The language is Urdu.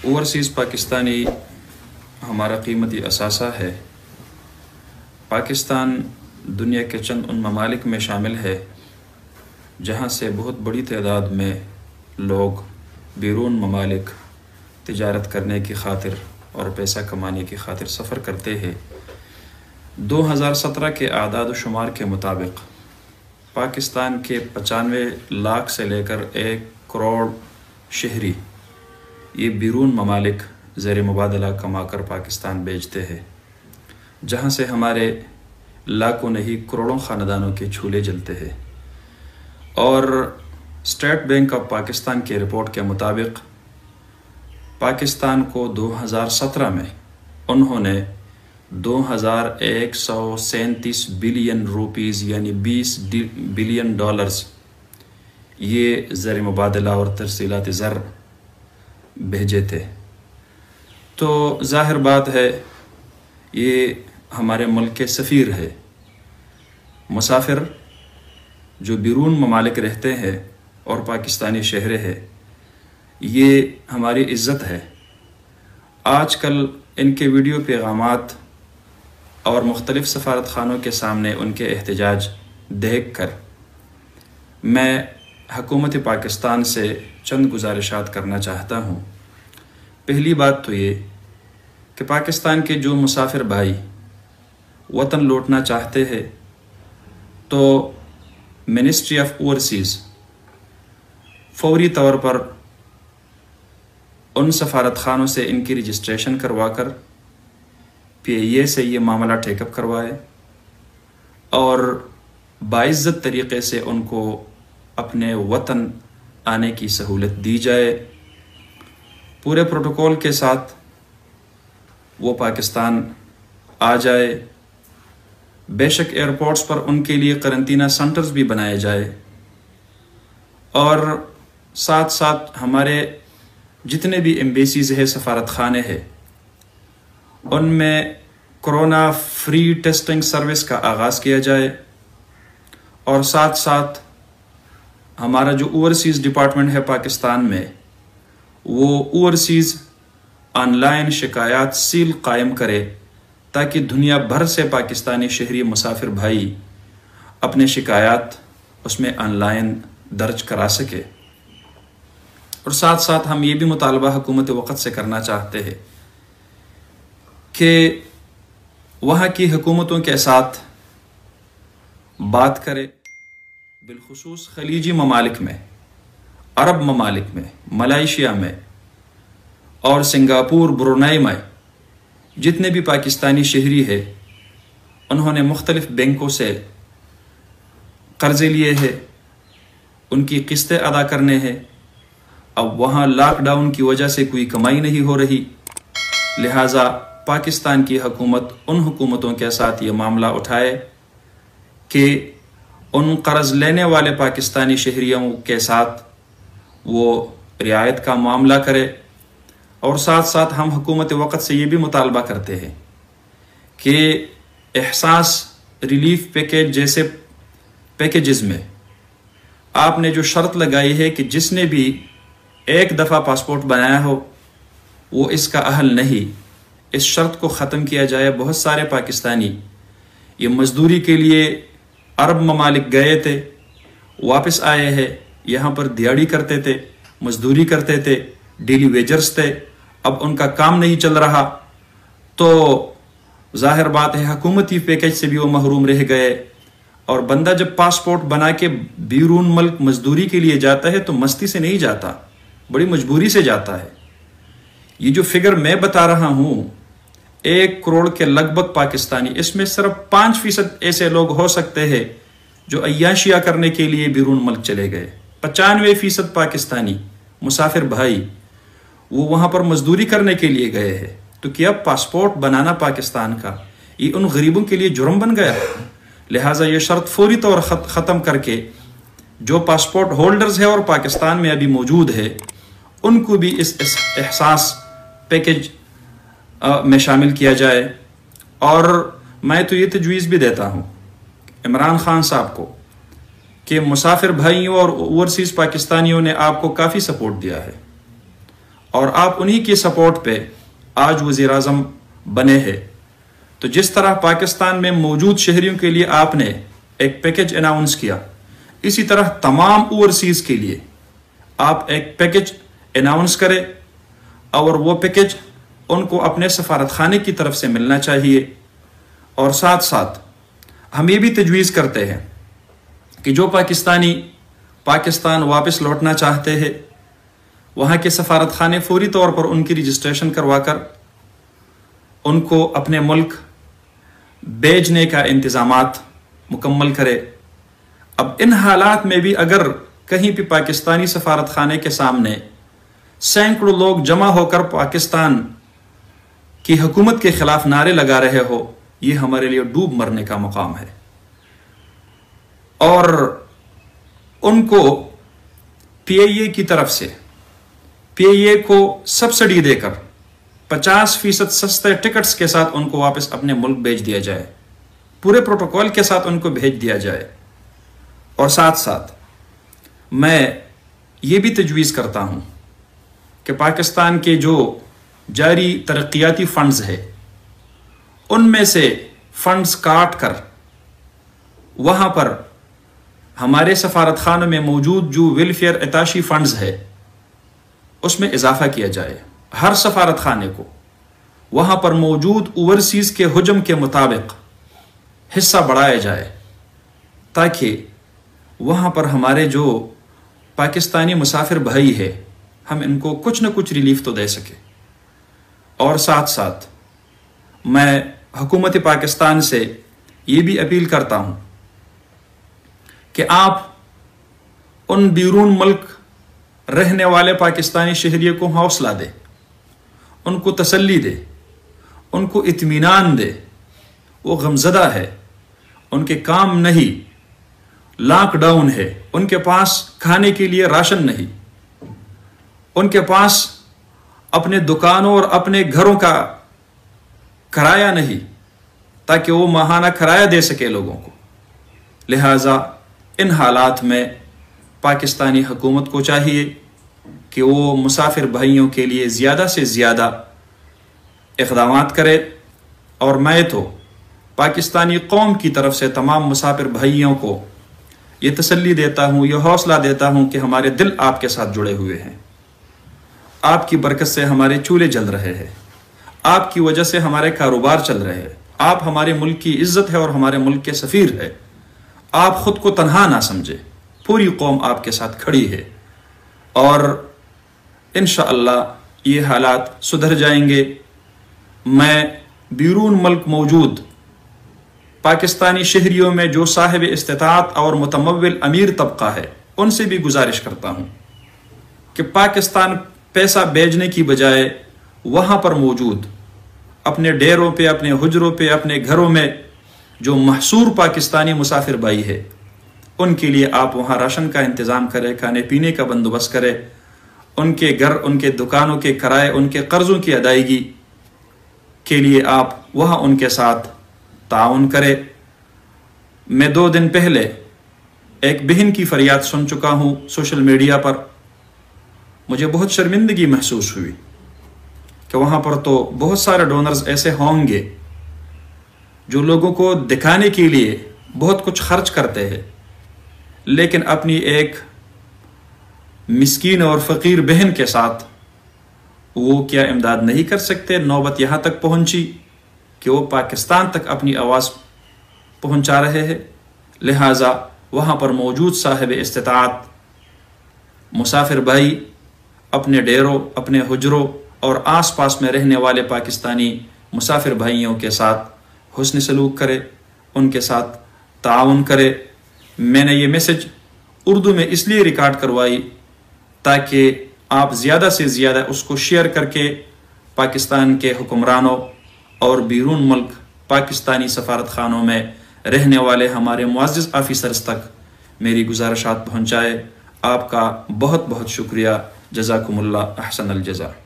اوورسیز پاکستانی ہمارا قیمتی اثاثہ ہے۔ پاکستان دنیا کے چند ان ممالک میں شامل ہے جہاں سے بہت بڑی تعداد میں لوگ بیرون ممالک تجارت کرنے کی خاطر اور پیسہ کمانے کی خاطر سفر کرتے ہیں۔ 2017 کے اعداد و شمار کے مطابق پاکستان کے 95 لاکھ سے لے کر 1 کروڑ شہری یہ بیرون ممالک زیر مبادلہ کما کر پاکستان بیچتے ہیں، جہاں سے ہمارے لاکھوں نہیں کروڑوں خاندانوں کے چولہے جلتے ہیں۔ اور اسٹیٹ بینک آف پاکستان کے رپورٹ کے مطابق پاکستان کو 2017 میں انہوں نے 2137 بلین روپیز یعنی 20 بلین ڈالرز یہ زر مبادلہ اور ترسیلات زر بھیجے تھے۔ تو ظاہر بات ہے یہ ہمارے ملک کے سفیر ہے۔ مسافر جو بیرون ممالک رہتے ہیں اور پاکستانی شہری ہے، یہ ہماری عزت ہے۔ آج کل ان کے ویڈیو پیغامات اور مختلف سفارت خانوں کے سامنے ان کے احتجاج دیکھ کر میں حکومت پاکستان سے چند گزارشات کرنا چاہتا ہوں۔ پہلی بات تو یہ کہ پاکستان کے جو مسافر بھائی وطن لوٹنا چاہتے ہیں تو منسٹری آف اوورسیز فوری طور پر ان سفارت خانوں سے ان کی رجسٹریشن کروا کر PIA سے یہ معاملہ ٹیک اپ کروائے اور باعزت طریقے سے ان کو اپنے وطن آنے کی سہولت دی جائے۔ پورے پروٹوکول کے ساتھ وہ پاکستان آ جائے۔ بے شک ایئرپورٹس پر ان کے لیے قرنطینہ سینٹرز بھی بنائے جائے، اور ساتھ ساتھ ہمارے جتنے بھی ایمبیسیز ہیں، سفارت خانے ہیں، ان میں کرونا فری ٹیسٹنگ سروس کا آغاز کیا جائے، اور ساتھ ساتھ ہمارا جو اوورسیز ڈپارٹمنٹ ہے پاکستان میں، وہ اوورسیز آن لائن شکایات سیل قائم کرے تاکہ دنیا بھر سے پاکستانی شہری مسافر بھائی اپنے شکایات اس میں آن لائن درج کرا سکے۔ اور ساتھ ساتھ ہم یہ بھی مطالبہ حکومت وقت سے کرنا چاہتے ہیں کہ وہاں کی حکومتوں کے ساتھ بات کرے، بالخصوص خلیجی ممالک میں، عرب ممالک میں، ملائیشیا میں اور سنگاپور، برونائی میں جتنے بھی پاکستانی شہری ہیں، انہوں نے مختلف بینکوں سے قرضے لیے ہیں، ان کی قسطیں ادا کرنے ہیں۔ اب وہاں لاک ڈاؤن کی وجہ سے کوئی کمائی نہیں ہو رہی، لہٰذا پاکستان کی حکومت ان حکومتوں کے ساتھ یہ معاملہ اٹھائے کہ ان قرض لینے والے پاکستانی شہریوں کے ساتھ وہ رعایت کا معاملہ کرے۔ اور ساتھ ساتھ ہم حکومت وقت سے یہ بھی مطالبہ کرتے ہیں کہ احساس ریلیف پیکیج جیسے پیکیجز میں آپ نے جو شرط لگائی ہے کہ جس نے بھی ایک دفعہ پاسپورٹ بنایا ہو وہ اس کا اہل نہیں، اس شرط کو ختم کیا جائے۔ بہت سارے پاکستانی یہ مزدوری کے لیے عرب ممالک گئے تھے، واپس آئے ہیں، یہاں پر دیہڑی کرتے تھے، مزدوری کرتے تھے، ڈیلی ویجرز تھے، اب ان کا کام نہیں چل رہا، تو ظاہر بات ہے حکومتی پیکیج سے بھی وہ محروم رہ گئے۔ اور بندہ جب پاسپورٹ بنا کے بیرون ملک مزدوری کے لیے جاتا ہے تو مستی سے نہیں جاتا، بڑی مجبوری سے جاتا ہے۔ یہ جو فگر میں بتا رہا ہوں 1 کروڑ کے لگ بھگ پاکستانی، اس میں صرف 5% ایسے لوگ ہو سکتے ہیں جو عیاشیاں کرنے کے لیے بیرون ملک چلے گئے۔ 95% پاکستانی مسافر بھائی وہ وہاں پر مزدوری کرنے کے لیے گئے ہیں۔ تو کیا پاسپورٹ بنانا پاکستان کا یہ ان غریبوں کے لیے جرم بن گیا؟ لہٰذا یہ شرط فوری طور ختم کر کے جو پاسپورٹ ہولڈرز ہیں اور پاکستان میں ابھی موجود ہے ان کو بھی اس احساس پیکیج میں شامل کیا جائے۔ اور میں تو یہ تجویز بھی دیتا ہوں عمران خان صاحب کو کہ مسافر بھائیوں اور اوورسیز پاکستانیوں نے آپ کو کافی سپورٹ دیا ہے، اور آپ انہی کی سپورٹ پہ آج وزیر اعظم بنے ہیں. تو جس طرح پاکستان میں موجود شہریوں کے لیے آپ نے ایک پیکج اناؤنس کیا، اسی طرح تمام اوورسیز کے لیے آپ ایک پیکج اناؤنس کریں، اور وہ پیکج ان کو اپنے سفارت خانے کی طرف سے ملنا چاہیے. اور ساتھ ساتھ ہم یہ بھی تجویز کرتے ہیں کہ جو پاکستانی پاکستان واپس لوٹنا چاہتے ہیں، وہاں کے سفارت خانے فوری طور پر ان کی رجسٹریشن کروا کر ان کو اپنے ملک بھیجنے کا انتظامات مکمل کرے. اب ان حالات میں بھی اگر کہیں بھی پاکستانی سفارت خانے کے سامنے سینکڑوں لوگ جمع ہو کر پاکستان کی حکومت کے خلاف نعرے لگا رہے ہو، یہ ہمارے لیے ڈوب مرنے کا مقام ہے. اور ان کو پی آئی اے کی طرف سے پی آئی اے کو سبسڈی دے کر 50% سستے ٹکٹس کے ساتھ ان کو واپس اپنے ملک بھیج دیا جائے، پورے پروٹوکول کے ساتھ ان کو بھیج دیا جائے. اور ساتھ ساتھ میں یہ بھی تجویز کرتا ہوں کہ پاکستان کے جو جاری ترقیاتی فنڈز ہے، ان میں سے فنڈز کاٹ کر وہاں پر ہمارے سفارت خانوں میں موجود جو ویلفیئر عطاشی فنڈز ہے اس میں اضافہ کیا جائے. ہر سفارت خانے کو وہاں پر موجود اوورسیز کے حجم کے مطابق حصہ بڑھایا جائے، تاکہ وہاں پر ہمارے جو پاکستانی مسافر بھائی ہے ہم ان کو کچھ نہ کچھ ریلیف تو دے سکے. اور ساتھ ساتھ میں حکومت پاکستان سے یہ بھی اپیل کرتا ہوں کہ آپ ان بیرون ملک رہنے والے پاکستانی شہریوں کو حوصلہ دے، ان کو تسلی دے، ان کو اطمینان دے. وہ غمزدہ ہے، ان کے کام نہیں، لاک ڈاؤن ہے، ان کے پاس کھانے کے لیے راشن نہیں، ان کے پاس اپنے دکانوں اور اپنے گھروں کا کرایہ نہیں تاکہ وہ ماہانہ کرایہ دے سکے لوگوں کو. لہٰذا ان حالات میں پاکستانی حکومت کو چاہیے کہ وہ مسافر بھائیوں کے لیے زیادہ سے زیادہ اقدامات کرے. اور میں تو پاکستانی قوم کی طرف سے تمام مسافر بھائیوں کو یہ تسلی دیتا ہوں، یہ حوصلہ دیتا ہوں کہ ہمارے دل آپ کے ساتھ جڑے ہوئے ہیں. آپ کی برکت سے ہمارے چولہے جل رہے ہیں، آپ کی وجہ سے ہمارے کاروبار چل رہے ہیں. آپ ہمارے ملک کی عزت ہے اور ہمارے ملک کے سفیر ہے. آپ خود کو تنہا نہ سمجھے، پوری قوم آپ کے ساتھ کھڑی ہے. اور انشاءاللہ یہ حالات سدھر جائیں گے. میں بیرون ملک موجود پاکستانی شہریوں میں جو صاحب استطاعت اور متمول امیر طبقہ ہے ان سے بھی گزارش کرتا ہوں کہ پاکستان پیسہ بھیجنے کی بجائے وہاں پر موجود اپنے ڈیروں پہ، اپنے حجروں پہ، اپنے گھروں میں جو محصور پاکستانی مسافر بھائی ہے ان کے لیے آپ وہاں راشن کا انتظام کریں، کھانے پینے کا بندوبست کریں، ان کے گھر، ان کے دکانوں کے کرائے، ان کے قرضوں کی ادائیگی کے لیے آپ وہاں ان کے ساتھ تعاون کرے. میں 2 دن پہلے ایک بہن کی فریاد سن چکا ہوں سوشل میڈیا پر. مجھے بہت شرمندگی محسوس ہوئی کہ وہاں پر تو بہت سارے ڈونرز ایسے ہوں گے جو لوگوں کو دکھانے کے لیے بہت کچھ خرچ کرتے ہیں، لیکن اپنی ایک مسکین اور فقیر بہن کے ساتھ وہ کیا امداد نہیں کر سکتے. نوبت یہاں تک پہنچی کہ وہ پاکستان تک اپنی آواز پہنچا رہے ہیں. لہٰذا وہاں پر موجود صاحب استطاعت مسافر بھائی اپنے ڈیروں، اپنے حجروں اور آس پاس میں رہنے والے پاکستانی مسافر بھائیوں کے ساتھ حسن سلوک کرے، ان کے ساتھ تعاون کرے. میں نے یہ میسج اردو میں اس لیے ریکارڈ کروائی تاکہ آپ زیادہ سے زیادہ اس کو شیئر کر کے پاکستان کے حکمرانوں اور بیرون ملک پاکستانی سفارت خانوں میں رہنے والے ہمارے معزز آفیسرز تک میری گزارشات پہنچائے. آپ کا بہت بہت شکریہ. جزاکم اللہ احسن الجزا.